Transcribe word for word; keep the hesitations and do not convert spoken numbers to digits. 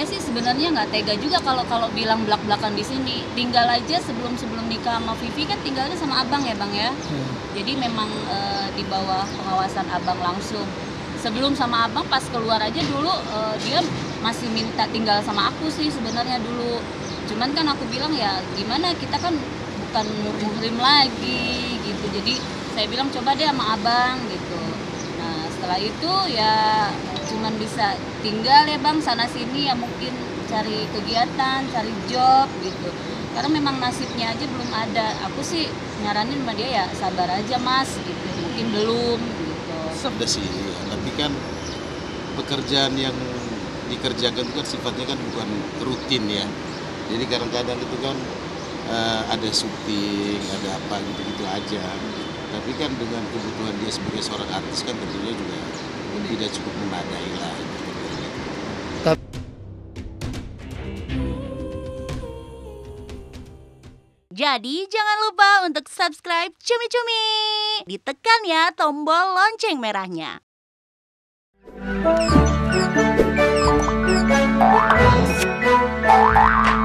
sih sebenarnya nggak tega juga kalau kalau bilang belak-belakan di sini. Tinggal aja sebelum sebelum nikah sama Vivi kan tinggalnya sama abang ya bang ya. Hmm. Jadi memang e, di bawah pengawasan abang langsung. Sebelum sama abang pas keluar aja dulu e, dia masih minta tinggal sama aku sih sebenarnya dulu. Cuman kan aku bilang ya gimana, kita kan bukan muhrim lagi gitu. Jadi saya bilang coba deh sama abang gitu. Nah setelah itu ya cuman bisa tinggal ya bang sana sini ya, mungkin cari kegiatan, cari job gitu. Karena memang nasibnya aja belum ada. Aku sih nyaranin sama dia ya sabar aja mas gitu. Mungkin belum gitu. Sudah sih, tapi kan pekerjaan yang dikerjakan itu kan sifatnya kan bukan rutin ya. Jadi kadang-kadang itu kan uh, ada syuting, ada apa gitu-gitu aja. Tapi kan dengan kebutuhan dia sebagai seorang artis kan tentunya juga tidak cukup memadai lah. Jadi jangan lupa untuk subscribe Cumi Cumi. Ditekan ya tombol lonceng merahnya. Thank you.